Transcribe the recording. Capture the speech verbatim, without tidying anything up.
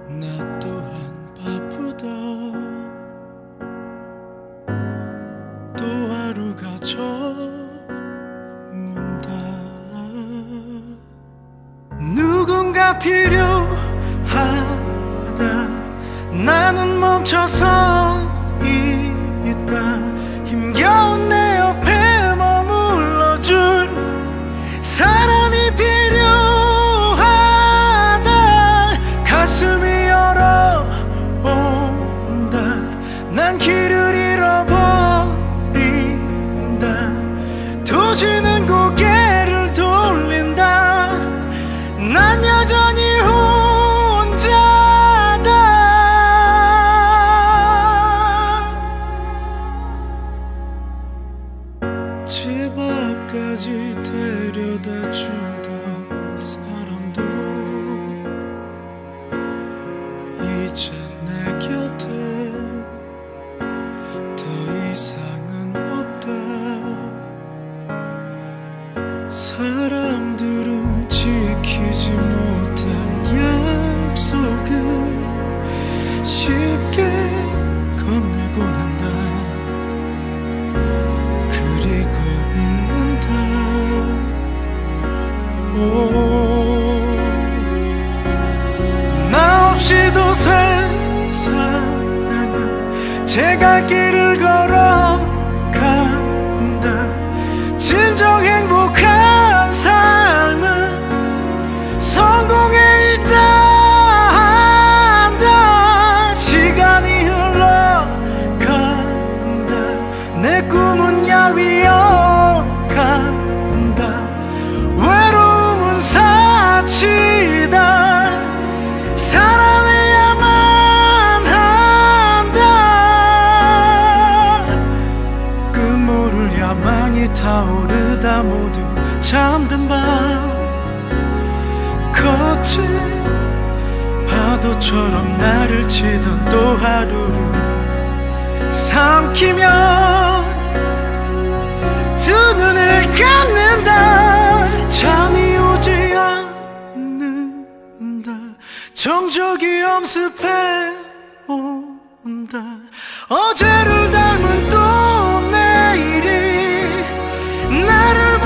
나 또한 바쁘다. 또 하루가 저문다. 누군가 필요하다. 나는 멈춰서 있다. 힘겨운 내 옆에 머물러줄 사람이 필요하다. 가슴이 열어온다. 난 길을 잃어버린다. 도시는 고개를 돌린다. 난 여전히 혼자다. 집 앞까지 데려다 주던 사람도 이제 내 곁에 더 이상은 없다. 사람들은 지키지 못한 약속을 쉽게 건네고 난다. 그리고 잊는다. 오, 나 없이도 세상은 제 갈 길을 걸어간다. 진정 행복한 삶은 성공에 있다 한다. 시간이 흘러간다. 내 꿈은 야위어간다. 외로움은 사치다. 사랑해야만 한다. 끝모를 야망이 타오르다 모두 잠든 밤. 거친 파도처럼 나를 치던 또 하루를 삼키며 두 눈을 감는다. 잠이 오지 않는다. 정적이 엄습해 온다. 어제를 닮은 또 내일이 나를